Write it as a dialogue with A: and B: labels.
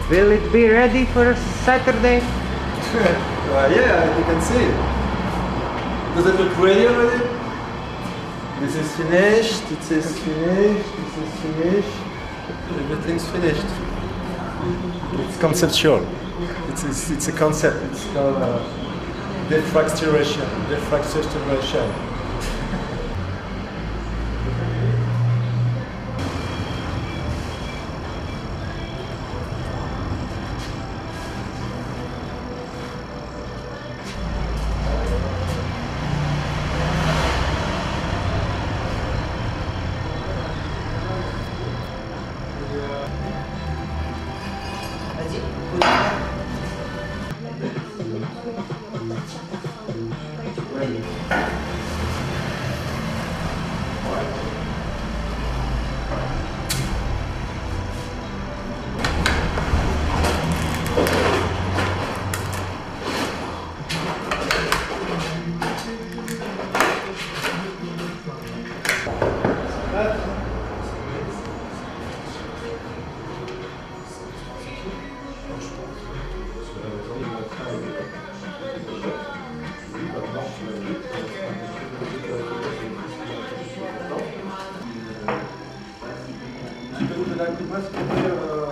A: Will it be ready for Saturday?
B: Yeah, you can see. Does it look ready already? This is finished, this is finished, this is finished. Everything's finished. It's conceptual. It's a concept. It's called defracturation. Defracturation. Tu peux nous donner un coup de main, s'il te plaît,